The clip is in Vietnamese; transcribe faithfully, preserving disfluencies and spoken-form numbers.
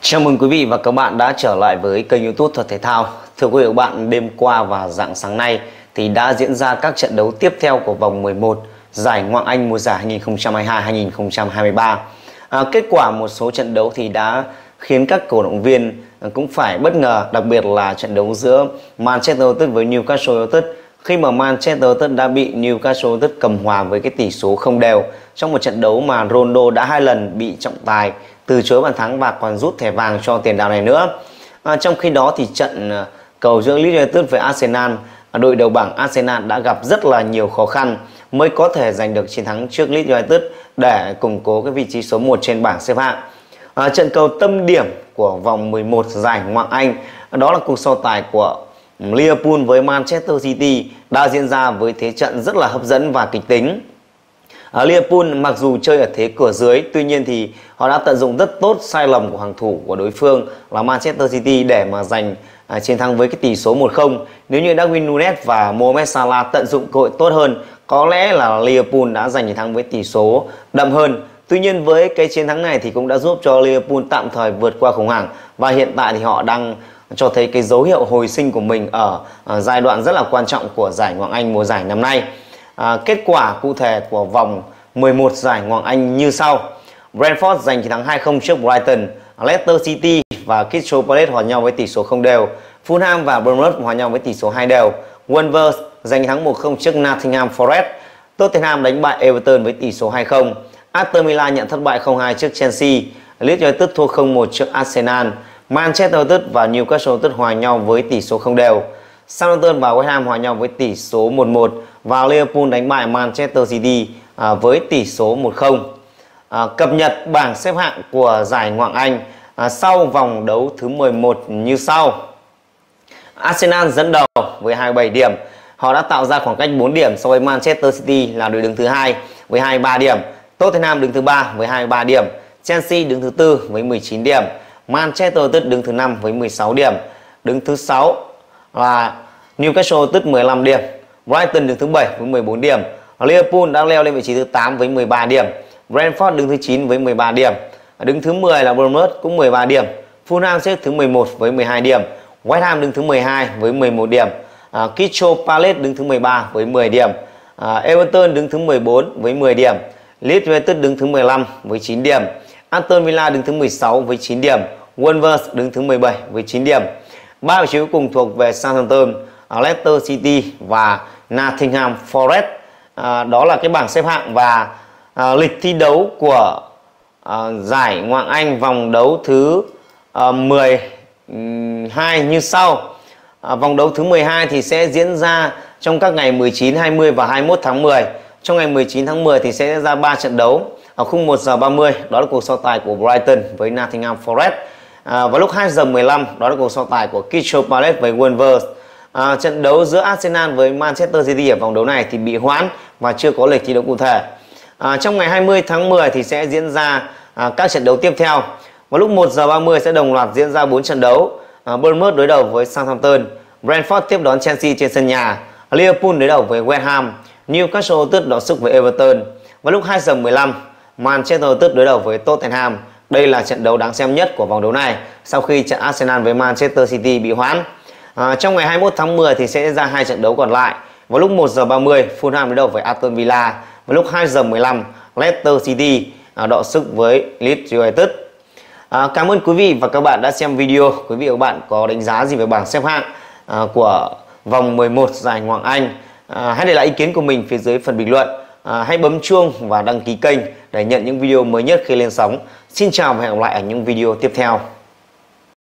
Chào mừng quý vị và các bạn đã trở lại với kênh YouTube Thuật Thể Thao. Thưa quý vị và các bạn, đêm qua và rạng sáng nay thì đã diễn ra các trận đấu tiếp theo của vòng mười một giải Ngoại hạng Anh mùa giải hai nghìn không trăm hai mươi hai hai nghìn không trăm hai mươi ba. À, kết quả một số trận đấu thì đã khiến các cổ động viên cũng phải bất ngờ, đặc biệt là trận đấu giữa Manchester United với Newcastle United, khi mà Manchester United đã bị Newcastle United cầm hòa với cái tỷ số không đều trong một trận đấu mà Ronaldo đã hai lần bị trọng tài từ chối bàn thắng và còn rút thẻ vàng cho tiền đạo này nữa. À, trong khi đó thì trận cầu giữa Leeds United với Arsenal, đội đầu bảng Arsenal đã gặp rất là nhiều khó khăn mới có thể giành được chiến thắng trước Leeds United để củng cố cái vị trí số một trên bảng xếp hạng. À, trận cầu tâm điểm của vòng mười một giải Ngoại hạng Anh, đó là cuộc so tài của Liverpool với Manchester City, đã diễn ra với thế trận rất là hấp dẫn và kịch tính. À, Liverpool mặc dù chơi ở thế cửa dưới, tuy nhiên thì họ đã tận dụng rất tốt sai lầm của hàng thủ của đối phương là Manchester City để mà giành à, chiến thắng với cái tỷ số một không. Nếu như Darwin Núñez và Mohamed Salah tận dụng cơ hội tốt hơn, có lẽ là Liverpool đã giành chiến thắng với tỷ số đậm hơn. Tuy nhiên với cái chiến thắng này thì cũng đã giúp cho Liverpool tạm thời vượt qua khủng hoảng, và hiện tại thì họ đang cho thấy cái dấu hiệu hồi sinh của mình ở, ở giai đoạn rất là quan trọng của giải Ngoại hạng Anh mùa giải năm nay. À, kết quả cụ thể của vòng mười một giải Ngoại hạng Anh như sau: Brentford giành chiến thắng hai không trước Brighton, Leicester City và Crystal Palace hòa nhau với tỷ số không đều, Fulham và Bournemouth hòa nhau với tỷ số hai đều, Wolves giành thắng một không trước Nottingham Forest, Tottenham đánh bại Everton với tỷ số hai không, Aston Villa nhận thất bại không hai trước Chelsea, Leeds United thua không một trước Arsenal, Manchester United và Newcastle United hòa nhau với tỷ số không đều, Southampton và West Ham hòa nhau với tỷ số một một, và Liverpool đánh bại Manchester City à, với tỷ số một không. À, cập nhật bảng xếp hạng của giải Ngoại hạng Anh à, sau vòng đấu thứ mười một như sau: Arsenal dẫn đầu với hai mươi bảy điểm, họ đã tạo ra khoảng cách bốn điểm so với Manchester City là đội đứng thứ hai với hai mươi ba điểm, Tottenham đứng thứ ba với hai mươi ba điểm, Chelsea đứng thứ tư với mười chín điểm, Manchester United đứng thứ năm với mười sáu điểm, đứng thứ sáu là Newcastle United mười lăm điểm, Brighton đứng thứ bảy với mười bốn điểm, Liverpool đã leo lên vị trí thứ tám với mười ba điểm, Brentford đứng thứ chín với mười ba điểm, đứng thứ mười là Bournemouth cũng mười ba điểm, Fulham xếp thứ mười một với mười hai điểm, West Ham đứng thứ mười hai với mười một điểm, uh, Crystal Palace đứng thứ mười ba với mười điểm, uh, Everton đứng thứ mười bốn với mười điểm, Leeds United đứng thứ mười lăm với chín điểm, Aston Villa đứng thứ mười sáu với chín điểm, Wolves đứng thứ mười bảy với chín điểm. Ba vị trí cuối cùng thuộc về Southampton, uh, Leicester City và Nottingham Forest. À, đó là cái bảng xếp hạng và à, lịch thi đấu của à, giải Ngoại hạng Anh vòng đấu thứ à, mười hai như sau. À, vòng đấu thứ mười hai thì sẽ diễn ra trong các ngày mười chín, hai mươi và hai mươi mốt tháng mười. Trong ngày mười chín tháng mười thì sẽ diễn ra ba trận đấu ở khung một giờ ba mươi, đó là cuộc so tài của Brighton với Nottingham Forest. À, vào lúc hai giờ mười lăm, đó là cuộc so tài của Crystal Palace với Wolves. À, trận đấu giữa Arsenal với Manchester City ở vòng đấu này thì bị hoãn và chưa có lịch thi đấu cụ thể. À, trong ngày hai mươi tháng mười thì sẽ diễn ra à, các trận đấu tiếp theo. Vào lúc một giờ ba mươi sẽ đồng loạt diễn ra bốn trận đấu. à, Bournemouth đối đầu với Southampton, Brentford tiếp đón Chelsea trên sân nhà, Liverpool đối đầu với West Ham, Newcastle United đọ sức với Everton. Vào lúc hai giờ mười lăm, Manchester United đối đầu với Tottenham. Đây là trận đấu đáng xem nhất của vòng đấu này sau khi trận Arsenal với Manchester City bị hoãn. À, trong ngày hai mươi mốt tháng mười thì sẽ ra hai trận đấu còn lại. Vào lúc một giờ ba mươi, Fulham đối đầu với Aston Villa. Vào lúc hai giờ mười lăm, Leicester City à, đọ sức với Leeds United. À, cảm ơn quý vị và các bạn đã xem video. Quý vị và các bạn có đánh giá gì về bảng xếp hạng à, của vòng mười một giải Ngoại hạng Anh? À, hãy để lại ý kiến của mình phía dưới phần bình luận. À, hãy bấm chuông và đăng ký kênh để nhận những video mới nhất khi lên sóng. Xin chào và hẹn gặp lại ở những video tiếp theo.